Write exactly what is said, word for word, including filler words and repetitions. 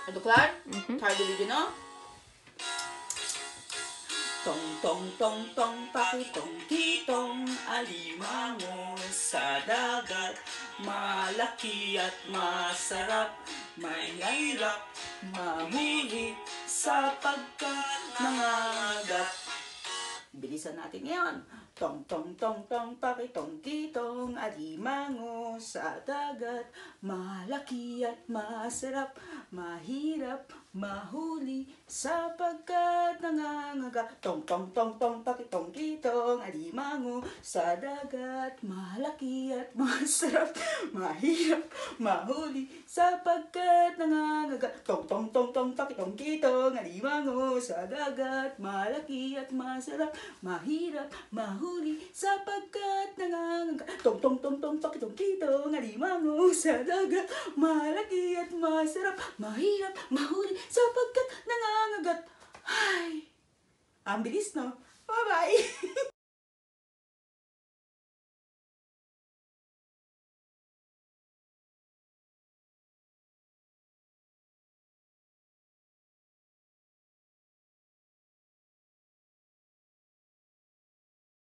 Ado klar? Mhm. Tar the video, no? Tong tong tong tong pakitong kitong alimango sa dagat. Malaki at masarap, mahirap mahuli sapagkat nangangagat. Bilisan natin ngayon. Tong tong tong tong pakitong kitong alimango sa dagat. Malaki at masarap, mahirap mahuli sapagkat nangangagat. Tong tong tong tong pakitong kitong alimango sa dagat. Malaki at masarap, mahirap mahuli sapagkat nangangagat. Tong tong tong tong pakitong kitong alimango sa dagat. Malaki at masarap, mahirap mahuli sapagkat nangangagat. Tong tong tong tong pakitong kitong alimango sa dagat. Malaki at masarap, mahirap mahuli sapagkat nangangagat. Ay, ang bilis, no? Bye-bye!